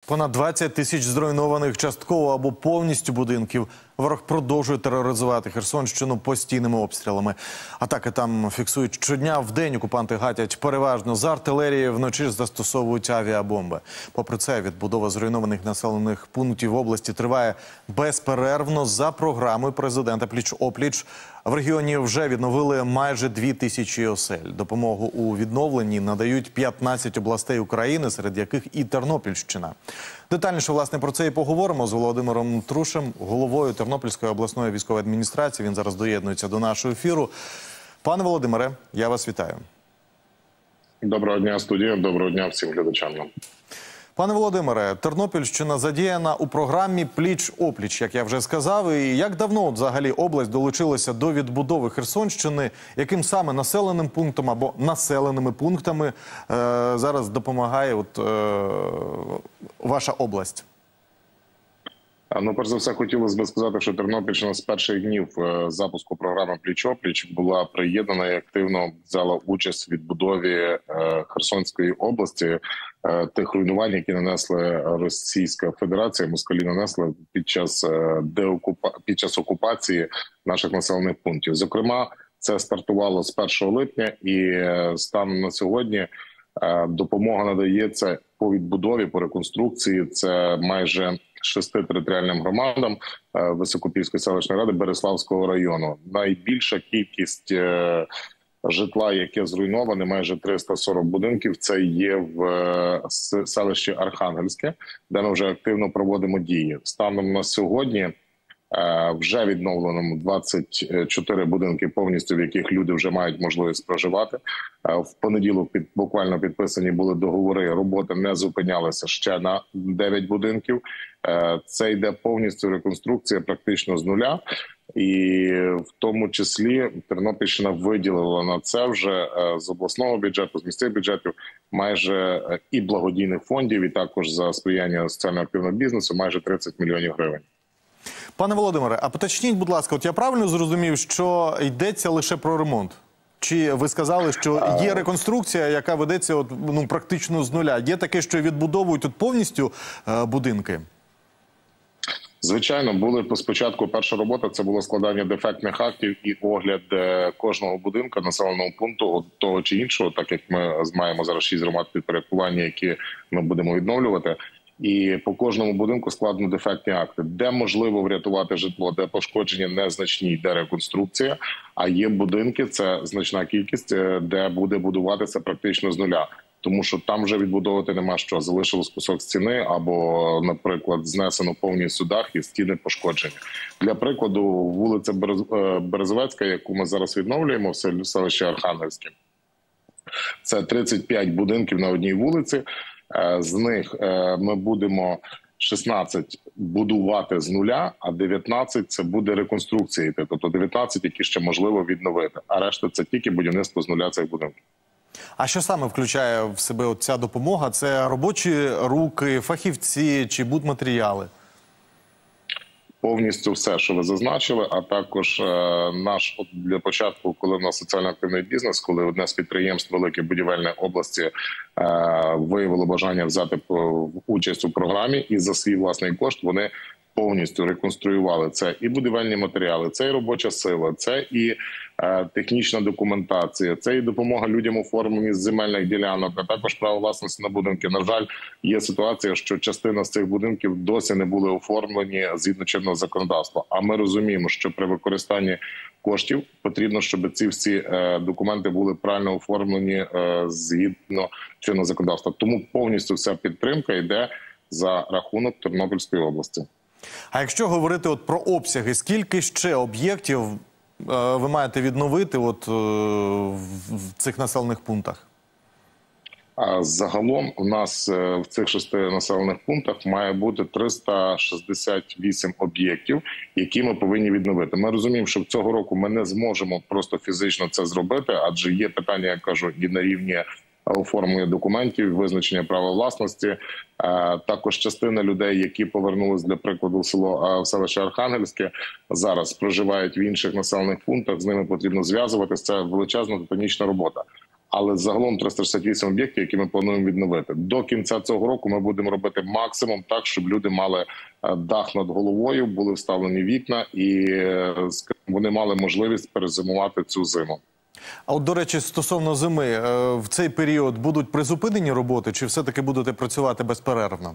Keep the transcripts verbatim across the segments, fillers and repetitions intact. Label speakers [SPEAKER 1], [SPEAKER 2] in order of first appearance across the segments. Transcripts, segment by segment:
[SPEAKER 1] Понад двадцять тисяч зруйнованих частково або повністю будинків. Ворог продовжує тероризувати Херсонщину постійними обстрілами. Атаки там фіксують щодня. Вдень окупанти гатять переважно з артилерії, вночі застосовують авіабомби. Попри це, відбудова зруйнованих населених пунктів в області триває безперервно за програмою президента «Пліч-опліч». В регіоні вже відновили майже дві тисячі осель. Допомогу у відновленні надають п'ятнадцять областей України, серед яких і Тернопільщина. Детальніше, власне, про це і поговоримо з Володимиром Трушем, головою Тернопільської обласної військової адміністрації. Він зараз доєднується до нашого ефіру. Пане Володимире, я вас вітаю.
[SPEAKER 2] Доброго дня, студія. Доброго дня всім глядачам.
[SPEAKER 1] Пане Володимире, Тернопільщина задіяна у програмі «Пліч-опліч», як я вже сказав. І як давно взагалі область долучилася до відбудови Херсонщини? Яким саме населеним пунктом або населеними пунктами е, зараз допомагає от, е, ваша область?
[SPEAKER 2] Ну, перш за все, хотілося б сказати, що Тернопільщина з перших днів запуску програми «Пліч-опліч» була приєднана і активно взяла участь в відбудові Херсонської області, тих руйнувань, які нанесли Російська Федерація, москалі нанесли під час, деокупа... під час окупації наших населених пунктів. Зокрема, це стартувало з першого липня і станом на сьогодні допомога надається по відбудові, по реконструкції. Це майже шести територіальним громадам Високопільської селищної ради Береславського району. Найбільша кількість житла, яке зруйноване, майже триста сорок будинків, це є в селищі Архангельське, де ми вже активно проводимо дії. Станом на сьогодні вже відновлено двадцять чотири будинки повністю, в яких люди вже мають можливість проживати. В понеділок під, буквально підписані були договори, роботи не зупинялися ще на дев'ять будинків. Це йде повністю реконструкція практично з нуля. І в тому числі Тернопільщина виділила на це вже з обласного бюджету, з місцевих бюджетів майже і благодійних фондів, і також за сприяння соціально-активного бізнесу майже тридцять мільйонів гривень.
[SPEAKER 1] Пане Володимире, а поточніть, будь ласка, от я правильно зрозумів, що йдеться лише про ремонт? Чи ви сказали, що є реконструкція, яка ведеться от, ну, практично з нуля? Є таке, що відбудовують тут повністю е, будинки?
[SPEAKER 2] Звичайно, були спочатку перша робота, це було складання дефектних актів і огляд кожного будинку, населеного пункту, того чи іншого, так як ми маємо зараз шість громад підпорядкування, які ми будемо відновлювати. І по кожному будинку складено дефектні акти, де можливо врятувати житло, де пошкодження незначні, де реконструкція, а є будинки, це значна кількість, де буде будуватися практично з нуля. Тому що там вже відбудовувати нема що. Залишилось кусок стіни або, наприклад, знесено повністю дах і стіни пошкоджені. Для прикладу, вулиця Березовецька, яку ми зараз відновлюємо в селищі Архангельське, це тридцять п'ять будинків на одній вулиці. З них ми будемо шістнадцять будувати з нуля, а дев'ятнадцять – це буде реконструкція. Тобто дев'ятнадцять, які ще можливо відновити. А решта – це тільки будівництво з нуля цих будинків.
[SPEAKER 1] А що саме включає в себе ця допомога? Це робочі руки, фахівці чи будматеріали?
[SPEAKER 2] Повністю все, що ви зазначили, а також е, наш, от для початку, коли в нас соціально-активний бізнес, коли одне з підприємств великої будівельної області е, виявило бажання взяти участь у програмі і за свій власний кошт вони повністю реконструювали це і будівельні матеріали, це і робоча сила, це і е, технічна документація, це і допомога людям у оформленні земельних ділянок, а також право власності на будинки. На жаль, є ситуація, що частина з цих будинків досі не були оформлені згідно чинного законодавства. А ми розуміємо, що при використанні коштів потрібно, щоб ці всі е, документи були правильно оформлені е, згідно чинного законодавства. Тому повністю вся підтримка йде за рахунок Тернопільської області.
[SPEAKER 1] А якщо говорити от про обсяги, скільки ще об'єктів е, ви маєте відновити от, е, в цих населених пунктах?
[SPEAKER 2] А загалом у нас в цих шести населених пунктах має бути триста шістдесят вісім об'єктів, які ми повинні відновити. Ми розуміємо, що цього року ми не зможемо просто фізично це зробити, адже є питання, я кажу, і на рівні оформлення документів, визначення права власності. Також частина людей, які повернулись, для прикладу, в село в селище Архангельське, зараз проживають в інших населених пунктах, з ними потрібно зв'язуватися. Це величезна титанічна робота. Але загалом триста шістдесят вісім об'єктів, які ми плануємо відновити. До кінця цього року ми будемо робити максимум так, щоб люди мали дах над головою, були вставлені вікна і вони мали можливість перезимувати цю зиму.
[SPEAKER 1] А от, до речі, стосовно зими, в цей період будуть призупинені роботи чи все-таки будете працювати безперервно?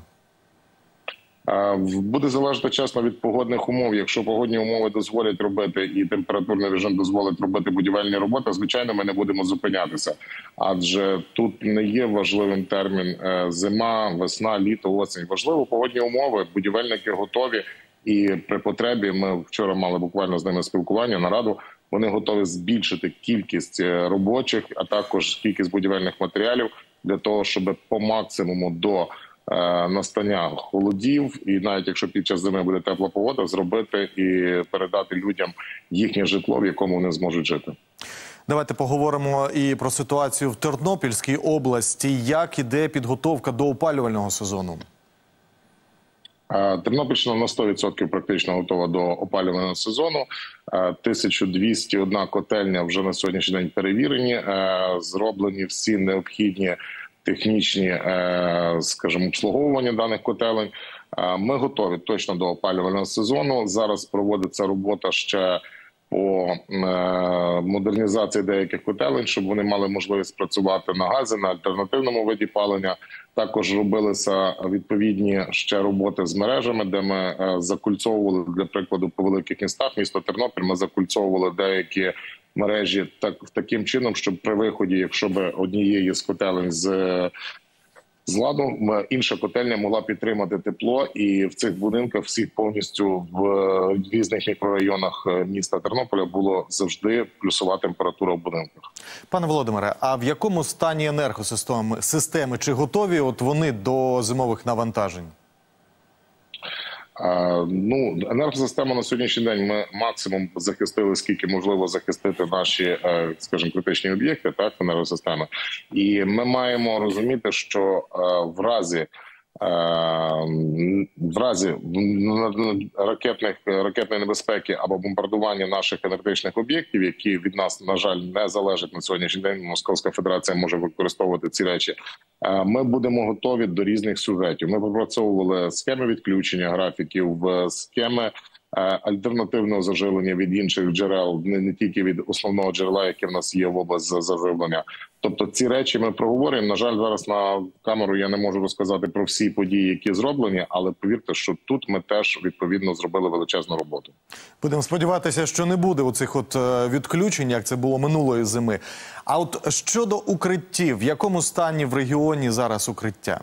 [SPEAKER 2] Буде залежати, чесно, від погодних умов. Якщо погодні умови дозволять робити і температурний режим дозволить робити будівельні роботи, звичайно, ми не будемо зупинятися. Адже тут не є важливим термін зима, весна, літо, осінь. Важливо погодні умови, будівельники готові. І при потребі, ми вчора мали буквально з ними спілкування, нараду, вони готові збільшити кількість робочих, а також кількість будівельних матеріалів для того, щоб по максимуму до настання холодів, і навіть якщо під час зими буде тепла погода, зробити і передати людям їхнє житло, в якому вони зможуть жити.
[SPEAKER 1] Давайте поговоримо і про ситуацію в Тернопільській області. Як іде підготовка до опалювального сезону?
[SPEAKER 2] Тернопільщина на сто відсотків практично готова до опалювального сезону. тисяча двісті одна котельня вже на сьогоднішній день перевірені, зроблені всі необхідні технічні, скажімо, обслуговування даних котелень. Ми готові точно до опалювального сезону. Зараз проводиться робота ще по модернізації деяких котелень, щоб вони мали можливість працювати на газі, на альтернативному виді палення. Також робилися відповідні ще роботи з мережами, де ми закульцовували, для прикладу, по великих містах, місто Тернопіль, ми закульцовували деякі мережі так, таким чином, щоб при виході, якщо б однієї з котелень з з ладу, інша котельня могла підтримати тепло, і в цих будинках всіх повністю в різних мікрорайонах міста Тернополя було завжди плюсова температура в будинках. Пане Володимире, а в якому стані енергосистеми системи? Чи готові от вони до зимових навантажень? Ну, енергосистему на сьогоднішній день ми максимум захистили, скільки можливо захистити наші, скажімо, критичні об'єкти, так, енергосистеми. І ми маємо розуміти, що в разі в разі ракетних ракетної небезпеки або бомбардування наших енергетичних об'єктів, які від нас, на жаль, не залежать на сьогоднішній день, Московська Федерація може використовувати ці речі, ми будемо готові до різних сюжетів. Ми пропрацьовували схеми відключення графіків, схеми альтернативного заживлення від інших джерел, не, не тільки від основного джерела, яке в нас є в область заживлення. Тобто ці речі ми проговорюємо. На жаль, зараз на камеру я не можу розказати про всі події, які зроблені, але повірте, що тут ми теж відповідно зробили величезну роботу. Будемо сподіватися, що не буде оцих от відключень, як це було минулої зими. А от щодо укриттів, в якому стані в регіоні зараз укриття?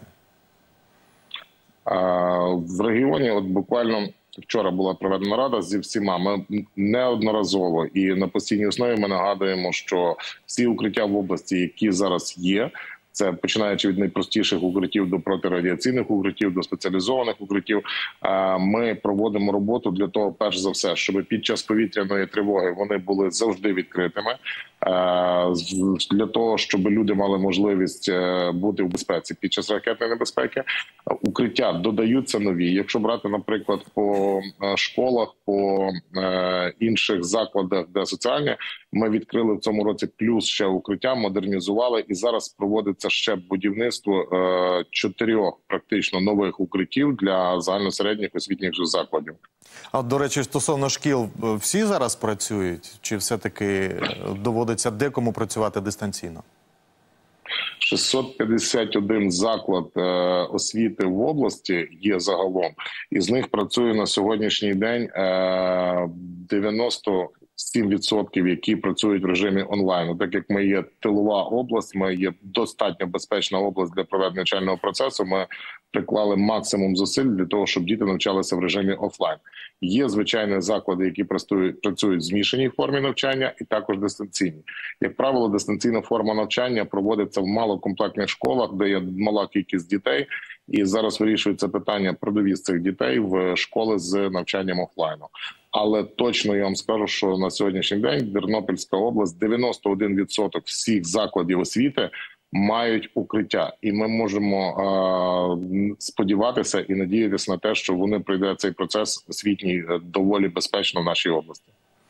[SPEAKER 2] А, в регіоні от буквально вчора була проведена рада зі всіма. Ми неодноразово і на постійній основі ми нагадуємо, що всі укриття в області, які зараз є, це починаючи від найпростіших укриттів до протирадіаційних укриттів, до спеціалізованих укриттів, ми проводимо роботу для того, перш за все, щоб під час повітряної тривоги вони були завжди відкритими, для того, щоб люди мали можливість бути в безпеці під час ракетної небезпеки. Укриття додаються нові. Якщо брати, наприклад, по школах, по інших закладах, де соціальні, ми відкрили в цьому році плюс ще укриття, модернізували, і зараз проводиться ще будівництво чотирьох практично нових укриттів для загальносередніх освітніх закладів. А, до речі, стосовно шкіл, всі зараз працюють? Чи все-таки доводиться декому працювати дистанційно? шістсот п'ятдесят один заклад е, освіти в області є загалом. Із них працює на сьогоднішній день е, дев'яносто сім відсотків, які працюють в режимі онлайн. Так як ми є тилова область, ми є достатньо безпечна область для проведення навчального процесу, ми приклали максимум зусиль для того, щоб діти навчалися в режимі офлайн. Є, звичайно, заклади, які працюють, працюють в змішаній формі навчання і також дистанційні. Як правило, дистанційна форма навчання проводиться в малокомплектних школах, де є мала кількість дітей, і зараз вирішується питання про довіз цих дітей в школи з навчанням офлайну. Але точно я вам скажу, що на сьогоднішній день Тернопільська область, дев'яносто один відсоток всіх закладів освіти мають укриття. І ми можемо е, сподіватися і надіятися на те, що вони пройдуть цей процес освітній доволі безпечно в нашій області.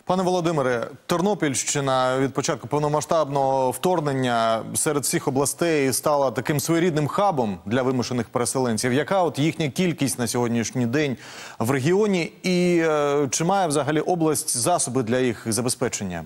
[SPEAKER 1] Пане Володимире, Тернопільщина від початку повномасштабного вторгнення серед всіх областей стала таким своєрідним хабом для вимушених переселенців. Яка от їхня кількість на сьогоднішній день в регіоні і е, чи має взагалі область засоби для їх забезпечення?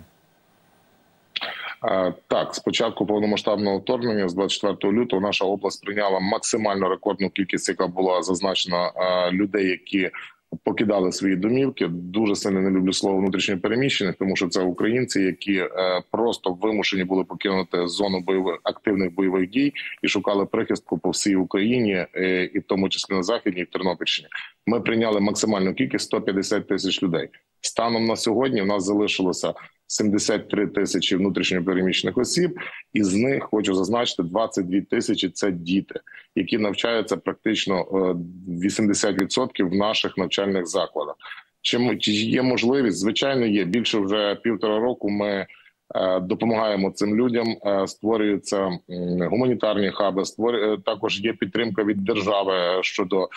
[SPEAKER 2] Так, з початку повномасштабного вторгнення, з двадцять четвертого лютого, наша область прийняла максимально рекордну кількість, яка була зазначена, людей, які покидали свої домівки. Дуже сильно не люблю слово внутрішньо переміщених, тому що це українці, які просто вимушені були покинути зону бойових активних бойових дій і шукали прихистку по всій Україні, і в тому числі на Західній, і в Тернопільщині. Ми прийняли максимальну кількість сто п'ятдесят тисяч людей. Станом на сьогодні в нас залишилося сімдесят три тисячі внутрішньо переміщених осіб, і з них, хочу зазначити, двадцять дві тисячі – це діти, які навчаються практично вісімдесят відсотків в наших навчальних закладах. Чи, чи є можливість? Звичайно, є. Більше вже півтора року ми е, допомагаємо цим людям, е, створюються е, гуманітарні хаби, створю, також є підтримка від держави щодо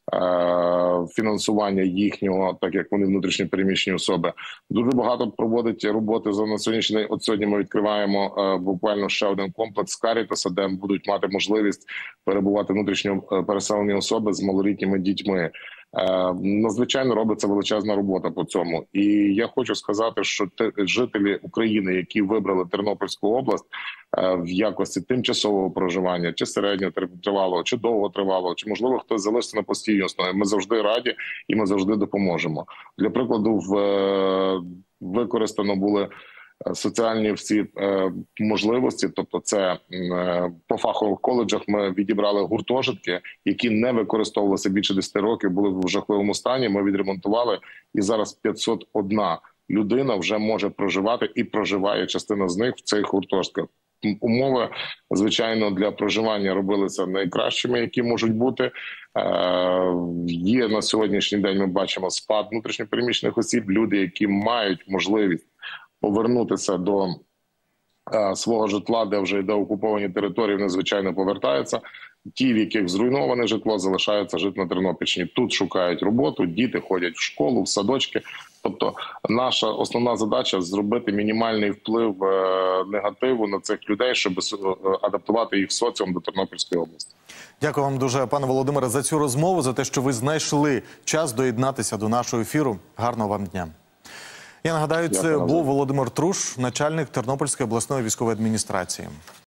[SPEAKER 2] фінансування їхнього, так як вони внутрішньо переміщені особи. Дуже багато проводить роботи за на сьогоднішній день. От сьогодні ми відкриваємо е, буквально ще один комплекс Карітаса, де будуть мати можливість перебувати внутрішньо переселені особи з малолітніми дітьми. Е, надзвичайно робиться величезна робота по цьому. І я хочу сказати, що те, жителі України, які вибрали Тернопільську область е, в якості тимчасового проживання, чи середньотривалого, чи довготривалого, чи, можливо, хтось залишиться на постійній основі, ми завжди раді і ми завжди допоможемо. Для прикладу, в, е, використано були соціальні всі е, можливості, тобто це е, по фахових коледжах ми відібрали гуртожитки, які не використовувалися більше десяти років, були в жахливому стані, ми відремонтували, і зараз п'ятсот одна людина вже може проживати і проживає, частина з них в цих гуртожитках. Умови, звичайно, для проживання робилися найкращими, які можуть бути. Е, є на сьогоднішній день, ми бачимо спад внутрішньопереміщених осіб, люди, які мають можливість повернутися до е, свого житла, де вже йде окуповані території, вони, звичайно, повертаються. Ті, в яких зруйноване житло, залишаються жити на Тернопільщині. Тут шукають роботу, діти ходять в школу, в садочки. Тобто наша основна задача – зробити мінімальний вплив е, негативу на цих людей, щоб адаптувати їх в соціум до Тернопільської області.
[SPEAKER 1] Дякую вам дуже, пане Володимире, за цю розмову, за те, що ви знайшли час доєднатися до нашого ефіру. Гарного вам дня. Я нагадаю, це був Володимир Труш, начальник Тернопільської обласної військової адміністрації.